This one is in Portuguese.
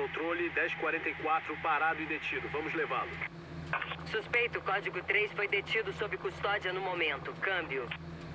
controle 1044, parado e detido. Vamos levá-lo. Suspeito código 3 foi detido sob custódia no momento. Câmbio.